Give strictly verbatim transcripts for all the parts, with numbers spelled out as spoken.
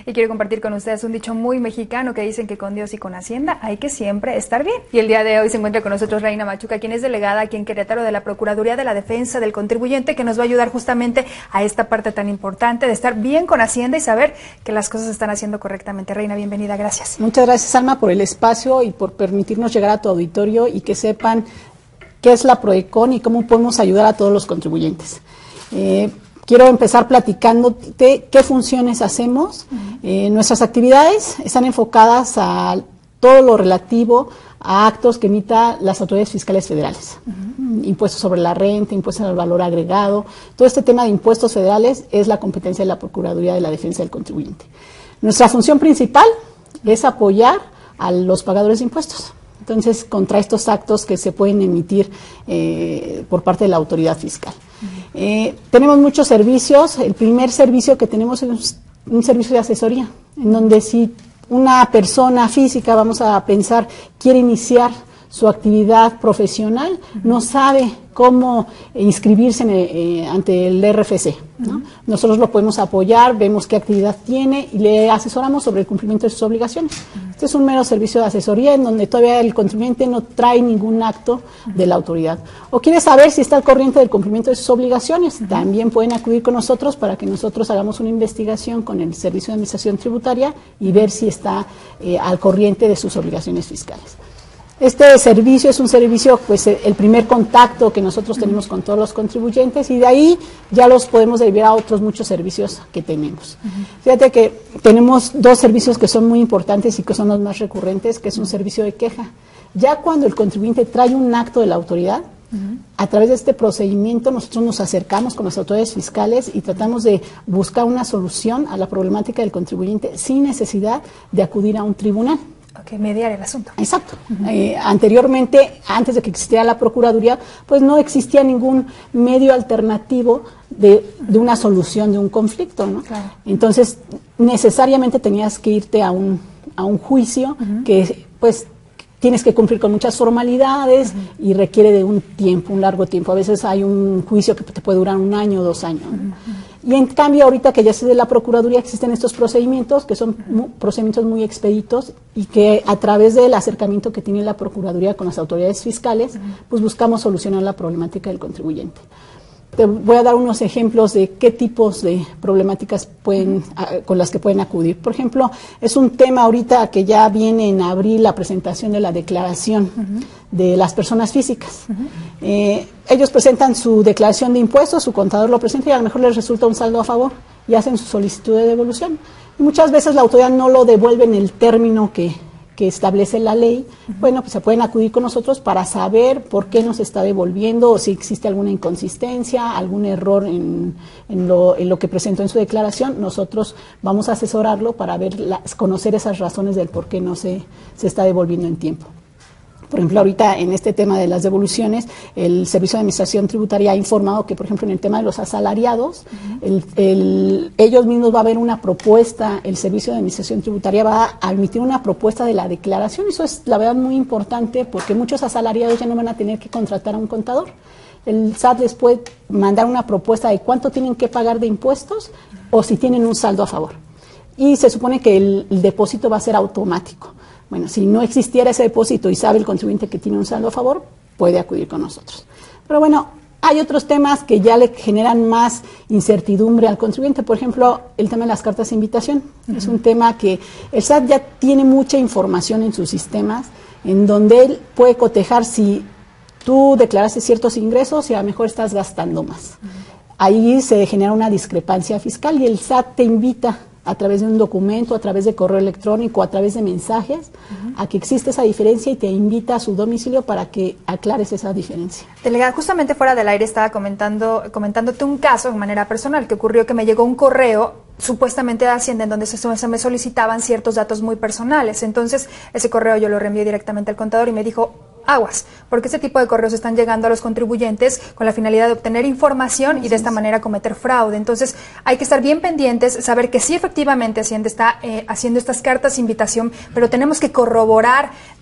y quiero compartir con ustedes un dicho muy mexicano que dicen que con Dios y con Hacienda hay que siempre estar bien. Y el día de hoy se encuentra con nosotros Reina Machuca, quien es delegada aquí en Querétaro de la Procuraduría de la Defensa del Contribuyente, que nos va a ayudar justamente a esta parte tan importante de estar bien con Hacienda y saber que las cosas se están haciendo correctamente. Reina, bienvenida, gracias. Muchas gracias, Alma, por el espacio y por permitirnos llegar a tu auditorio y que sepan qué es la PRODECON y cómo podemos ayudar a todos los contribuyentes. Eh, quiero empezar platicándote qué funciones hacemos. Uh-huh. eh, nuestras actividades están enfocadas a todo lo relativo a actos que emita las autoridades fiscales federales. Uh-huh. Impuestos sobre la renta, impuestos al valor agregado. Todo este tema de impuestos federales es la competencia de la Procuraduría de la Defensa del Contribuyente. Nuestra función principal es apoyar a los pagadores de impuestos. Entonces, contra estos actos que se pueden emitir eh, por parte de la autoridad fiscal. Uh-huh. eh, tenemos muchos servicios. El primer servicio que tenemos es un servicio de asesoría, en donde si una persona física, vamos a pensar, quiere iniciar su actividad profesional, uh-huh, no sabe cómo inscribirse en, eh, ante el R F C, ¿no? Uh-huh. Nosotros lo podemos apoyar, vemos qué actividad tiene y le asesoramos sobre el cumplimiento de sus obligaciones. Uh-huh. Este es un mero servicio de asesoría en donde todavía el contribuyente no trae ningún acto uh-huh de la autoridad. O quiere saber si está al corriente del cumplimiento de sus obligaciones, uh-huh, también pueden acudir con nosotros para que nosotros hagamos una investigación con el Servicio de Administración Tributaria y ver si está eh, al corriente de sus obligaciones fiscales. Este servicio es un servicio, pues el primer contacto que nosotros tenemos con todos los contribuyentes y de ahí ya los podemos derivar a otros muchos servicios que tenemos. Uh-huh. Fíjate que tenemos dos servicios que son muy importantes y que son los más recurrentes, que es un servicio de queja. Ya cuando el contribuyente trae un acto de la autoridad, uh-huh, a través de este procedimiento nosotros nos acercamos con las autoridades fiscales y tratamos de buscar una solución a la problemática del contribuyente sin necesidad de acudir a un tribunal. Ok, mediar el asunto. Exacto. Uh-huh. Eh, anteriormente, antes de que existiera la Procuraduría, pues no existía ningún medio alternativo de, de una solución de un conflicto, ¿no? Claro. Entonces, necesariamente tenías que irte a un, a un juicio, uh-huh, que pues tienes que cumplir con muchas formalidades, uh-huh, y requiere de un tiempo, un largo tiempo. A veces hay un juicio que te puede durar un año o dos años, ¿no? Uh-huh. Y en cambio, ahorita que ya se de la Procuraduría existen estos procedimientos, que son mu procedimientos muy expeditos y que a través del acercamiento que tiene la Procuraduría con las autoridades fiscales, uh-huh, pues buscamos solucionar la problemática del contribuyente. Te voy a dar unos ejemplos de qué tipos de problemáticas pueden, a, con las que pueden acudir. Por ejemplo, es un tema ahorita que ya viene en abril la presentación de la declaración, uh-huh, de las personas físicas. Uh-huh. Eh, ellos presentan su declaración de impuestos, su contador lo presenta y a lo mejor les resulta un saldo a favor y hacen su solicitud de devolución. Y muchas veces la autoridad no lo devuelve en el término que que establece la ley. Uh-huh. Bueno, pues se pueden acudir con nosotros para saber por qué nos está devolviendo o si existe alguna inconsistencia, algún error en, en, lo, en lo que presentó en su declaración. Nosotros vamos a asesorarlo para ver las, conocer esas razones del por qué no se, se está devolviendo en tiempo. Por ejemplo, ahorita en este tema de las devoluciones, el Servicio de Administración Tributaria ha informado que, por ejemplo, en el tema de los asalariados, uh-huh, el, el, ellos mismos va a haber una propuesta, el Servicio de Administración Tributaria va a emitir una propuesta de la declaración. Eso es, la verdad, muy importante porque muchos asalariados ya no van a tener que contratar a un contador. El S A T les puede mandar una propuesta de cuánto tienen que pagar de impuestos o si tienen un saldo a favor. Y se supone que el, el depósito va a ser automático. Bueno, si no existiera ese depósito y sabe el contribuyente que tiene un saldo a favor, puede acudir con nosotros. Pero bueno, hay otros temas que ya le generan más incertidumbre al contribuyente. Por ejemplo, el tema de las cartas de invitación. Uh-huh. Es un tema que el S A T ya tiene mucha información en sus sistemas, en donde él puede cotejar si tú declaraste ciertos ingresos y a lo mejor estás gastando más. Uh-huh. Ahí se genera una discrepancia fiscal y el S A T te invita a través de un documento, a través de correo electrónico, a través de mensajes, uh-huh, a que existe esa diferencia y te invita a su domicilio para que aclares esa diferencia. Delegada, justamente fuera del aire estaba comentando, comentándote un caso de manera personal que ocurrió, que me llegó un correo supuestamente de Hacienda en donde se, se me solicitaban ciertos datos muy personales. Entonces ese correo yo lo reenvié directamente al contador y me dijo: aguas, porque este tipo de correos están llegando a los contribuyentes con la finalidad de obtener información y de esta manera cometer fraude. Entonces hay que estar bien pendientes, saber que sí efectivamente Hacienda está eh, haciendo estas cartas de invitación, pero tenemos que corroborar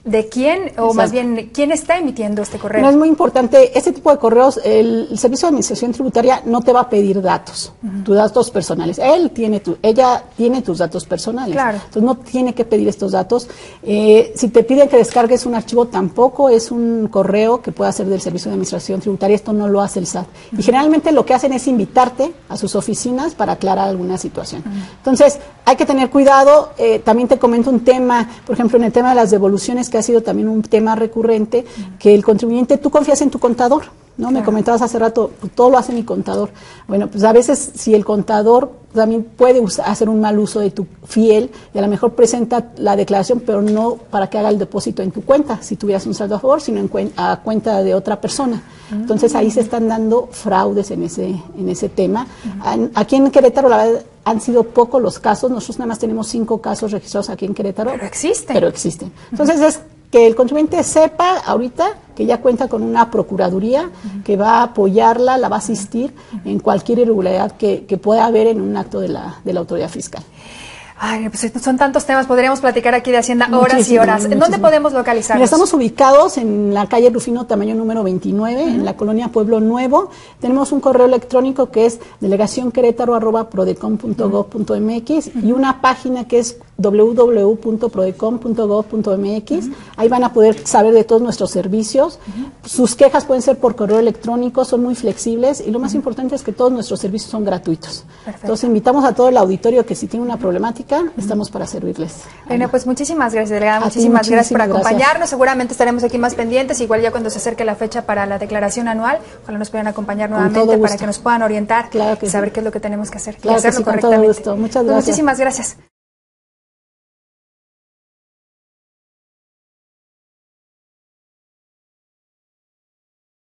de quién, o Exacto. más bien, quién está emitiendo este correo. No, es muy importante, este tipo de correos, el, el Servicio de Administración Tributaria no te va a pedir datos, uh-huh. tus datos personales. Él tiene tu, ella tiene tus datos personales. Claro. Entonces no tiene que pedir estos datos. Eh, si te piden que descargues un archivo, tampoco es un correo que pueda ser del Servicio de Administración Tributaria. Esto no lo hace el S A T. Uh-huh. Y generalmente lo que hacen es invitarte a sus oficinas para aclarar alguna situación. Uh-huh. Entonces, hay que tener cuidado. Eh, también te comento un tema, por ejemplo, en el tema de las devoluciones, que ha sido también un tema recurrente, uh-huh. que el contribuyente, tú confías en tu contador, ¿no? Claro. Me comentabas hace rato, pues, todo lo hace mi contador. Bueno, pues a veces si el contador también puede usar, hacer un mal uso de tu fiel, y a lo mejor presenta la declaración, pero no para que haga el depósito en tu cuenta, si tuvieras un saldo a favor, sino en cuen a cuenta de otra persona. Uh-huh. Entonces ahí se están dando fraudes en ese, en ese tema. Uh-huh. Aquí en Querétaro, la verdad, han sido pocos los casos. Nosotros nada más tenemos cinco casos registrados aquí en Querétaro. Pero existen. Pero existen. Entonces uh-huh. es que el contribuyente sepa ahorita que ya cuenta con una procuraduría uh-huh. que va a apoyarla, la va a asistir uh-huh. en cualquier irregularidad que, que pueda haber en un acto de la, de la autoridad fiscal. Ay, pues son tantos temas, podríamos platicar aquí de Hacienda horas muchísimo, y horas. ¿En muchísimo. Dónde podemos localizarnos? Mira, estamos ubicados en la calle Rufino Tamayo número veintinueve, uh-huh. en la colonia Pueblo Nuevo. Tenemos un correo electrónico que es delegacionquerétaro arroba prodecom punto gob punto mx uh-huh. y una página que es doble u doble u doble u punto prodecom punto gob punto mx. Uh-huh. Ahí van a poder saber de todos nuestros servicios. Uh-huh. Sus quejas pueden ser por correo electrónico, son muy flexibles y lo más uh-huh. importante es que todos nuestros servicios son gratuitos. Perfecto. Entonces invitamos a todo el auditorio que si tiene una problemática, uh-huh. estamos para servirles. Bueno, pues muchísimas gracias, delegada. Muchísimas, muchísimas gracias por acompañarnos. Gracias. Seguramente estaremos aquí más pendientes, igual ya cuando se acerque la fecha para la declaración anual, ojalá nos puedan acompañar nuevamente para que nos puedan orientar claro que y saber sí. qué es lo que tenemos que hacer Claro y hacerlo que sí, correctamente. Con todo gusto. Muchas gracias. Pues muchísimas gracias.